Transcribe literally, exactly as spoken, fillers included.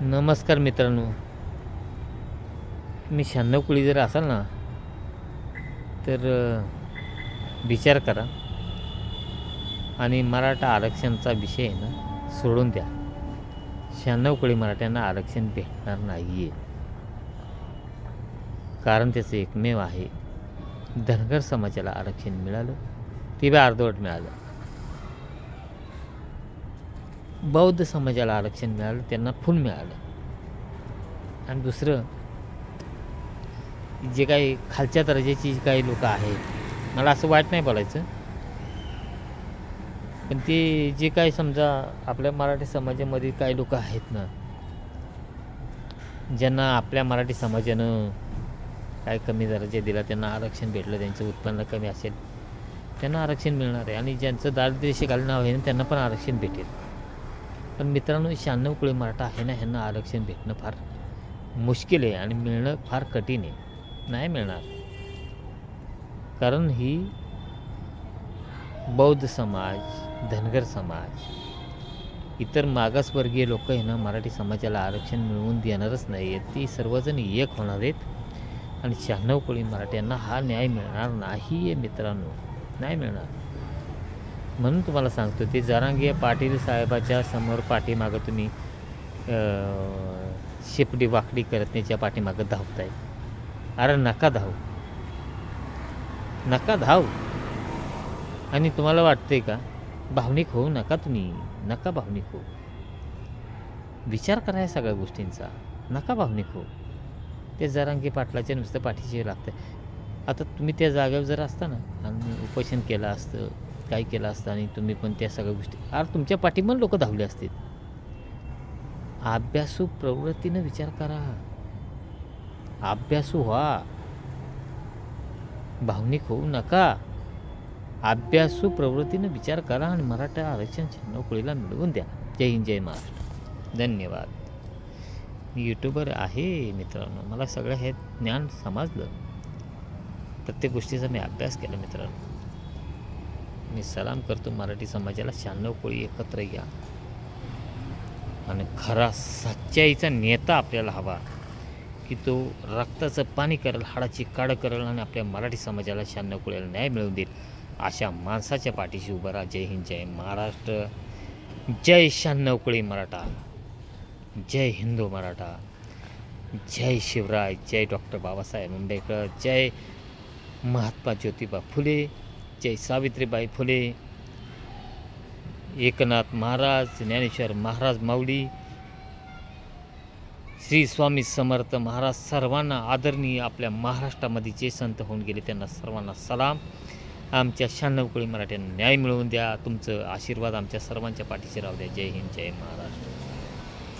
नमस्कार मित्रांनो, तुम्ही शहाण्णव कुळी जर असाल ना तर विचार करा आणि मराठा आरक्षणाचा विषय आहे ना सोडून द्या. शहाण्णव कुळी मराठ्यांना आरक्षण भेटणार नाही आहे. कारण त्याचं एकमेव आहे, धनगर समाजाला आरक्षण मिळालं ते बी अर्धवट मिळालं. बौद्ध समाजाला आरक्षण मिळालं, त्यांना फुल मिळालं. आणि दुसरं, जे काही खालच्या दर्जाची काही लोक आहेत, मला असं वाईट नाही बोलायचं, पण ते जे काही समजा आपल्या मराठी समाजामध्ये काही लोक आहेत ना, ज्यांना आपल्या मराठी समाजानं काय कमी दर्जा दिला, त्यांना आरक्षण भेटलं, त्यांचं उत्पन्न कमी असेल त्यांना आरक्षण मिळणार आहे. आणि ज्यांचं दारिद्र्य खाली नाव आहे ना त्यांना पण आरक्षण भेटेल. पण मित्रांनो, शहाण्णव कुळी मराठा आहे ना, ह्यांना आरक्षण भेटणं फार मुश्किल आहे आणि मिळणं फार कठीण आहे. नाही मिळणार. कारण ही बौद्ध समाज, धनगर समाज, इतर मागासवर्गीय लोक आहे ना मराठी समाजाला आरक्षण मिळवून देणारच नाही आहेत. ती सर्वजण एक होणार आहेत आणि शहाण्णव कुळी मराठ्यांना हा न्याय मिळणार नाही आहे मित्रांनो, नाही मिळणार. म्हणून तुम्हाला सांगतो, ते जरांगे पाटील साहेबाच्या समोर पाठीमागं तुम्ही शेपटी वाकडी करत त्याच्या पाठीमागं धावताय. अरे नका धाव, नका धाव. आणि तुम्हाला वाटतंय का भावनिक होऊ नका, तुम्ही नका भावनिक हो. विचार करा या सगळ्या गोष्टींचा, नका भावनिक हो. ते जरांगे पाटलाच्या नुसतं पाठीशी लागतं. आता तुम्ही त्या जागेवर जर असता ना आणि उपोषण केलं असतं, काय केलं असतं, आणि तुम्ही पण त्या सगळ्या गोष्टी, अरे तुमच्या पाठीमान लोक धावले असतील. अभ्यासू प्रवृत्तीनं विचार करा, अभ्यासू व्हा, भावनिक होऊ नका. अभ्यासू प्रवृत्तीनं विचार करा आणि मराठा आरक्षण शहाण्णव कुळीला मिळवून द्या. जय हिंद, जय महाराष्ट्र. धन्यवाद. मी यूट्यूबर आहे मित्रांनो, मला सगळं हे ज्ञान समजलं, प्रत्येक गोष्टीचा मी अभ्यास केला मित्रांनो. मी सलाम करतो मराठी समाजाला, शहाण्णव कोळी एकत्र या आणि खरा सच्चाईचा नेता आपल्याला हवा, की तो रक्ताचं पाणी करेल, हाडाची काढ करेल आणि आपल्या मराठी समाजाला शहाण्णव कोळीला न्याय मिळवून देईल. अशा माणसाच्या पाठीशी उभं राहा. जय हिंद, जय महाराष्ट्र. जय शहाण्णव कोळी मराठा, जय हिंदू मराठा, जय शिवराय, जय डॉक्टर बाबासाहेब आंबेडकर, जय महात्मा ज्योतिबा फुले, जय सावित्रीबाई फुले, एकनाथ महाराज, ज्ञानेश्वर महाराज माऊली, श्री स्वामी समर्थ महाराज, सर्वांना आदरणीय आपल्या महाराष्ट्रामध्ये जे संत होऊन गेले त्यांना सर्वांना सलाम. आमच्या शहाण्णव कोळी मराठ्यांना न्याय मिळवून द्या. तुमचं आशीर्वाद आमच्या सर्वांच्या पाठीशी राहू द्या. जय हिंद, जय महाराष्ट्र.